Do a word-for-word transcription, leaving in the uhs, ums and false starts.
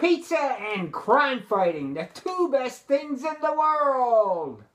Pizza and crime fighting, the two best things in the world.